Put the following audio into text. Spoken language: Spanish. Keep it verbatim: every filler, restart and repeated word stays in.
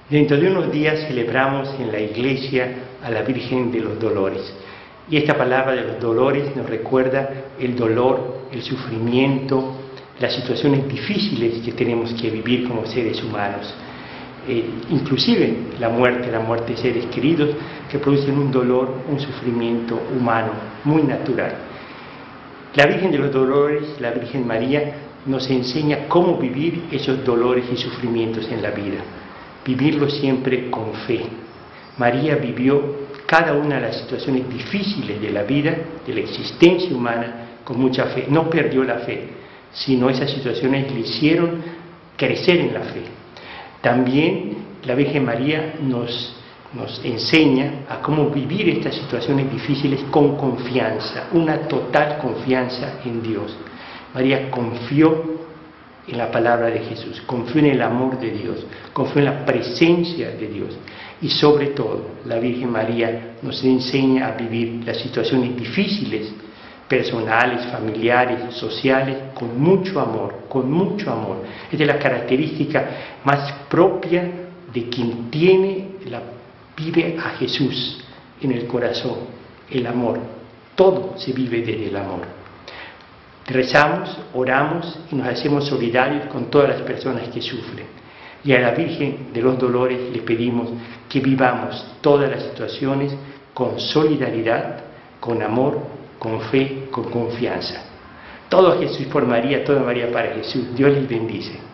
Dentro de unos días celebramos en la iglesia a la Virgen de los Dolores. Y esta palabra de los dolores nos recuerda el dolor, el sufrimiento, las situaciones difíciles que tenemos que vivir como seres humanos. Eh, inclusive la muerte, la muerte de seres queridos que producen un dolor, un sufrimiento humano muy natural. La Virgen de los Dolores, la Virgen María, nos enseña cómo vivir esos dolores y sufrimientos en la vida. Vivirlo siempre con fe. María vivió cada una de las situaciones difíciles de la vida, de la existencia humana, con mucha fe. No perdió la fe, sino esas situaciones le hicieron crecer en la fe. También la Virgen María nos, nos enseña a cómo vivir estas situaciones difíciles con confianza, una total confianza en Dios. María confió en la palabra de Jesús, confió en el amor de Dios, confió en la presencia de Dios. Y sobre todo, la Virgen María nos enseña a vivir las situaciones difíciles, personales, familiares, sociales, con mucho amor, con mucho amor. Esta es la característica más propia de quien tiene, la, vive a Jesús en el corazón, el amor. Todo se vive desde el amor. Rezamos, oramos y nos hacemos solidarios con todas las personas que sufren. Y a la Virgen de los Dolores le pedimos que vivamos todas las situaciones con solidaridad, con amor, con fe, con confianza. Todo a Jesús por María, toda María para Jesús. Dios les bendice.